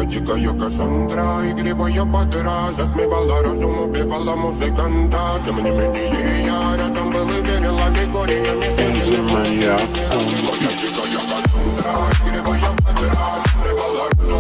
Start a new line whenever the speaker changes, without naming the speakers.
дикая Кассандра, игривая подра, затмевала разум, убивала музыканта. Тем не менее я рядом был и верила легориями.
Моя